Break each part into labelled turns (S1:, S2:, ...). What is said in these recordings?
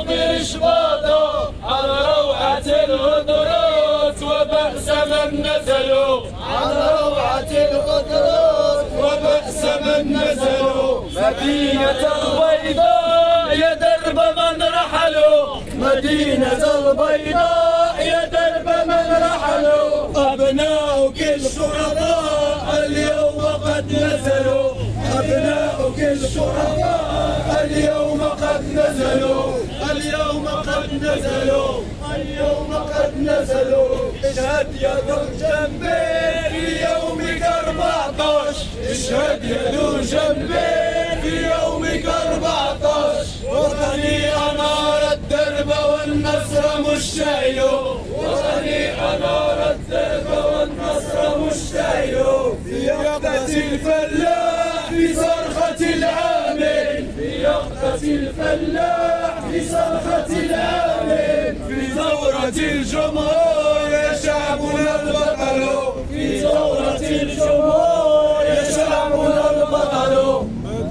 S1: برشباطه على روعة الغدروس وبأس من نزلوا، على روعة الغدروس وبأس من نزلوا. مدينة البيضاء يا درب من رحلوا، مدينة البيضاء يا درب من رحلوا. أبناؤك الشرفاء اليوم قد نزلوا، أبناؤك الشرفاء اليوم قد نزلوا، اليوم قد نزلوا، اليوم قد نزلوا. اشهد يا ذو الجنبين في يومك 14، اشهد يا ذو الجنبين في يومك 14. وطني أنار الدرب والنصر مشتعل، وطني أنار الدرب والنصر مشتعل. في يقظة الفلاح في صرخة العامل، في يقظة الفلاح في صرخة العامل. في ثورة الجمهور يا شعبنا البطل، في ثورة الجمهور يا شعبنا البطل.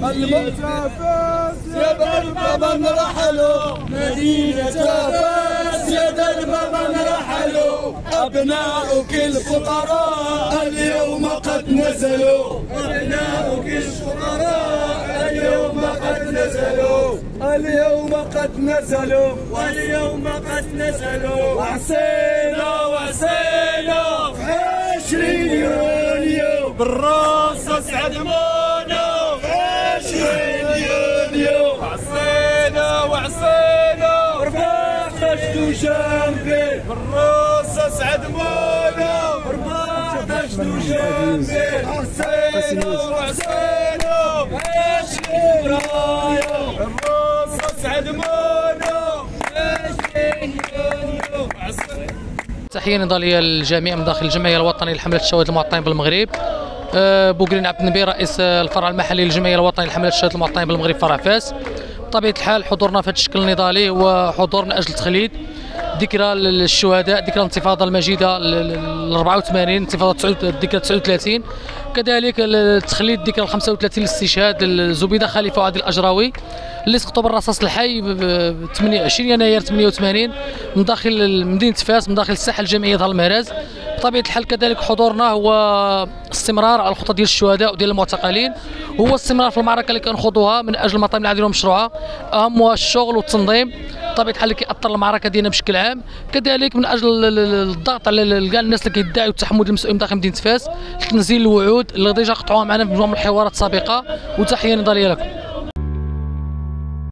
S1: فاس يا درب من رحلوا، مدينة فاس يا درب من رحلوا. أبناؤك الفقراء اليوم قد نزلوا، أبناؤك الفقراء اليوم قد نزلوا، اليوم قد نزلوا، واليوم قد نزلوا. وعسينا وعسينا في 20 يونيو بالراس اسعد مونو، في 20 يونيو وعسينا وعسينا رفاق خشدو جنبي بالراس اسعد مونو، رفاق خشدو جنبي. عسينا وعسينا في 20 رايو بالراس اسعد مونو، في 20 يونيو.
S2: تحية نضالية للجميع من داخل الجمعية الوطنية لحملة الشواذ المعطين بالمغرب. بوكرين عبد النبي رئيس الفرع المحلي للجمعية الوطنية لحملة الشواذ المعطين بالمغرب فرع فاس. بطبيعة الحال حضورنا في هذا الشكل النضالي هو حضور من أجل تخليد ذكرى للشهداء، ذكرى الانتفاضة المجيدة ال 84، انتفاضة الذكرى 39، كذلك تخليد ذكرى 35 للاستشهاد الزبيدة خليفة وعادل الأجراوي اللي سقطوا بالرصاص الحي ب 28 يناير 88 من داخل مدينة فاس، من داخل الساحة الجامعية دار المهراز. بطبيعة الحال كذلك حضورنا هو استمرار على الخطط ديال الشهداء وديال المعتقلين، هو استمرار في المعركة اللي كنخوضوها من أجل المطالب العادلة والمشروعة، أهمها الشغل والتنظيم. بطبيعة الحال اللي كيأثر المعركة ديالنا بشكل عام، كذلك من أجل الضغط على كاع الناس اللي كيدعيوا التحمل المسؤولين داخل مدينة فاس، تنزيل الوعود اللي ديجا قطعوها معنا في مجموعة من الحوارات السابقة. وتحية نضالية لكم.